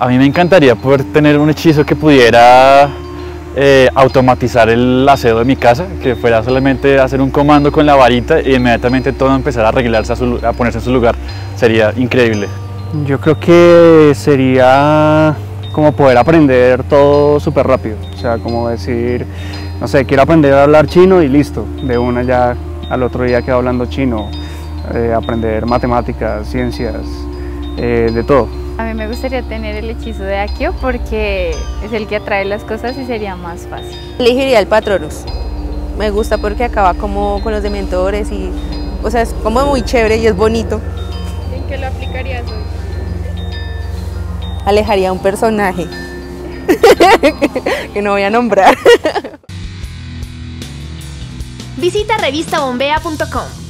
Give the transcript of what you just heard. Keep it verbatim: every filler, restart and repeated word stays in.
A mí me encantaría poder tener un hechizo que pudiera eh, automatizar el aseo de mi casa, que fuera solamente hacer un comando con la varita y inmediatamente todo empezar a arreglarse, a, su, a ponerse en su lugar. Sería increíble. Yo creo que sería como poder aprender todo súper rápido, o sea, como decir, no sé, quiero aprender a hablar chino y listo, de una ya al otro día quedo hablando chino, eh, aprender matemáticas, ciencias, eh, de todo. A mí me gustaría tener el hechizo de Accio porque es el que atrae las cosas y sería más fácil. Elegiría el Patronus, me gusta porque acaba como con los dementores y, o sea, es como muy chévere y es bonito. ¿En qué lo aplicarías hoy? Alejaría a un personaje que no voy a nombrar. Visita revista bombea punto com.